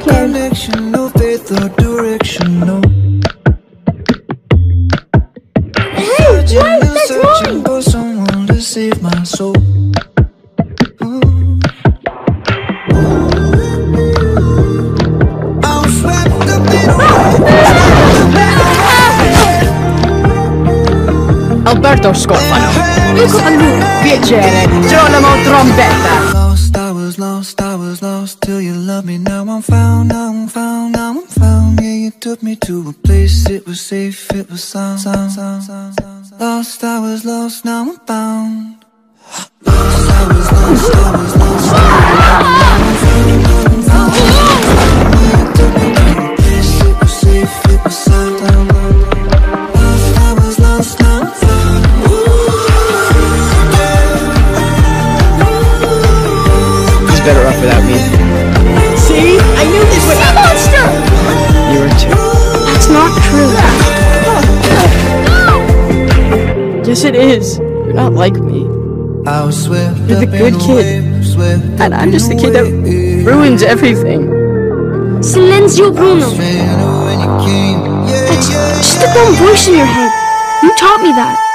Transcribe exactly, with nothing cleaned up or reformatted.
Okay. No faith or direction, no. Hey, wait, that's Searching mine! for someone to save my soul. Alberto scopano. Luca, Luca. Piacere, Geronimo trombetta. Lost, I was lost, I was lost till you loved me. Now I'm found, now I'm found, now I'm found. Yeah, you took me to a place, it was safe, it was sound, sound, sound, sound, sound. Lost, I was lost, now I'm found. Lost, I was lost, I was lost. Now I'm found, now I'm found. Yeah, you took me to a place, it was safe, it was sound, sound, sound. Lost, I was lost, now I'm found. Better off without me. See? I knew this would happen. Monster! You were too. That's not true. Yes, it is. You're not like me. I was swept You're the good kid. And I'm just the kid that ruins everything. Silenzio Bruno. That's just a dumb voice in your head. You taught me that.